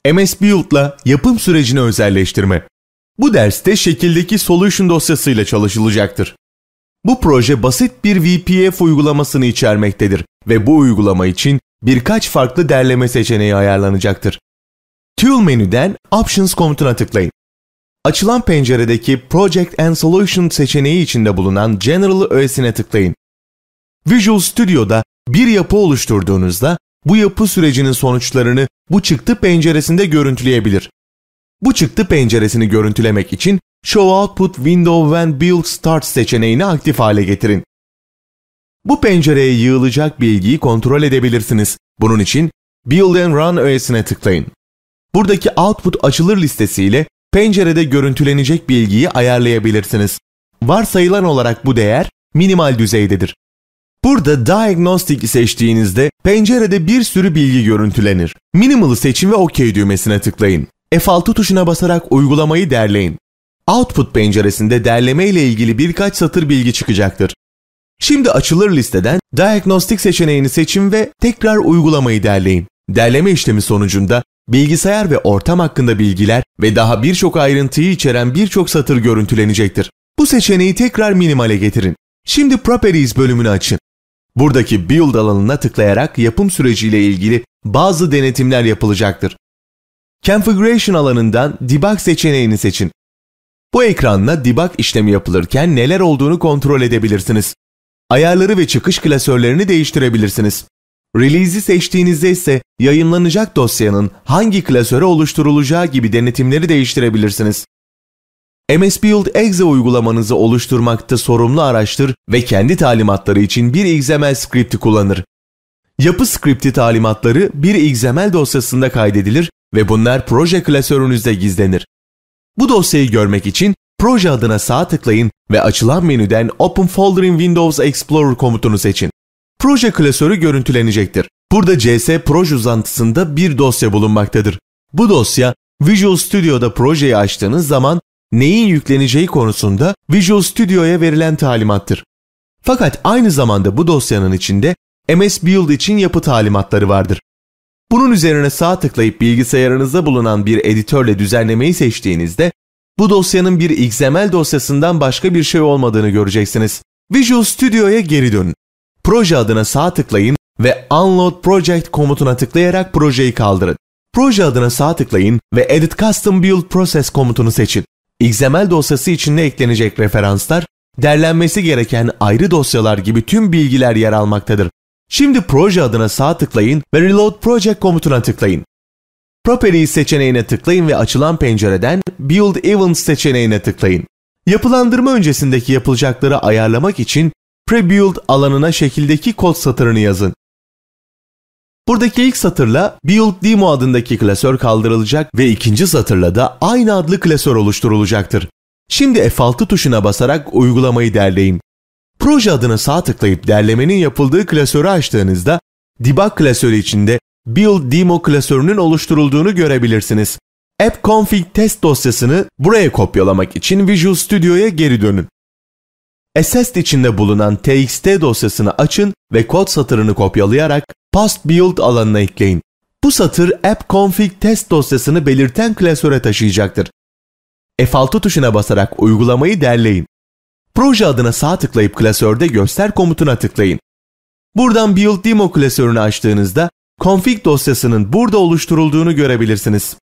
MS Build'la yapım sürecini özelleştirme. Bu derste şekildeki Solution dosyasıyla çalışılacaktır. Bu proje basit bir VPF uygulamasını içermektedir ve bu uygulama için birkaç farklı derleme seçeneği ayarlanacaktır. Tool menüden Options komutuna tıklayın. Açılan penceredeki Project and Solution seçeneği içinde bulunan General öğesine tıklayın. Visual Studio'da bir yapı oluşturduğunuzda bu yapı sürecinin sonuçlarını bu çıktı penceresinde görüntüleyebilir. Bu çıktı penceresini görüntülemek için Show Output Window When Build Starts seçeneğini aktif hale getirin. Bu pencereye yığılacak bilgiyi kontrol edebilirsiniz. Bunun için Build and Run öğesine tıklayın. Buradaki Output açılır listesiyle pencerede görüntülenecek bilgiyi ayarlayabilirsiniz. Varsayılan olarak bu değer minimal düzeydedir. Burada Diagnostic seçtiğinizde pencerede bir sürü bilgi görüntülenir. Minimal'ı seçin ve OK düğmesine tıklayın. F6 tuşuna basarak uygulamayı derleyin. Output penceresinde derleme ile ilgili birkaç satır bilgi çıkacaktır. Şimdi açılır listeden Diagnostic seçeneğini seçin ve tekrar uygulamayı derleyin. Derleme işlemi sonucunda bilgisayar ve ortam hakkında bilgiler ve daha birçok ayrıntıyı içeren birçok satır görüntülenecektir. Bu seçeneği tekrar minimale getirin. Şimdi Properties bölümünü açın. Buradaki Build alanına tıklayarak yapım süreciyle ilgili bazı denetimler yapılacaktır. Configuration alanından Debug seçeneğini seçin. Bu ekranla debug işlemi yapılırken neler olduğunu kontrol edebilirsiniz. Ayarları ve çıkış klasörlerini değiştirebilirsiniz. Release'i seçtiğinizde ise yayınlanacak dosyanın hangi klasöre oluşturulacağı gibi denetimleri değiştirebilirsiniz. MS Build exe uygulamanızı oluşturmakta sorumlu araçtır ve kendi talimatları için bir XML script'i kullanır. Yapı script'i talimatları bir XML dosyasında kaydedilir ve bunlar proje klasörünüzde gizlenir. Bu dosyayı görmek için proje adına sağ tıklayın ve açılan menüden Open Folder in Windows Explorer komutunu seçin. Proje klasörü görüntülenecektir. Burada CS Proje uzantısında bir dosya bulunmaktadır. Bu dosya Visual Studio'da projeyi açtığınız zaman neyin yükleneceği konusunda Visual Studio'ya verilen talimattır. Fakat aynı zamanda bu dosyanın içinde MS Build için yapı talimatları vardır. Bunun üzerine sağ tıklayıp bilgisayarınızda bulunan bir editörle düzenlemeyi seçtiğinizde bu dosyanın bir XML dosyasından başka bir şey olmadığını göreceksiniz. Visual Studio'ya geri dönün. Proje adına sağ tıklayın ve Unload Project komutuna tıklayarak projeyi kaldırın. Proje adına sağ tıklayın ve Edit Custom Build Process komutunu seçin. XML dosyası içinde eklenecek referanslar, derlenmesi gereken ayrı dosyalar gibi tüm bilgiler yer almaktadır. Şimdi proje adına sağ tıklayın ve Reload Project komutuna tıklayın. Properties seçeneğine tıklayın ve açılan pencereden Build Events seçeneğine tıklayın. Yapılandırma öncesindeki yapılacakları ayarlamak için Pre-Build alanına şekildeki kod satırını yazın. Buradaki ilk satırla Build Demo adındaki klasör kaldırılacak ve ikinci satırla da aynı adlı klasör oluşturulacaktır. Şimdi F6 tuşuna basarak uygulamayı derleyin. Proje adına sağ tıklayıp derlemenin yapıldığı klasörü açtığınızda Debug klasörü içinde Build Demo klasörünün oluşturulduğunu görebilirsiniz. App Config test dosyasını buraya kopyalamak için Visual Studio'ya geri dönün. Assest içinde bulunan txt dosyasını açın ve kod satırını kopyalayarak Past Build alanına ekleyin. Bu satır App Config test dosyasını belirten klasöre taşıyacaktır. F6 tuşuna basarak uygulamayı derleyin. Proje adına sağ tıklayıp klasörde göster komutuna tıklayın. Buradan Build Demo klasörünü açtığınızda config dosyasının burada oluşturulduğunu görebilirsiniz.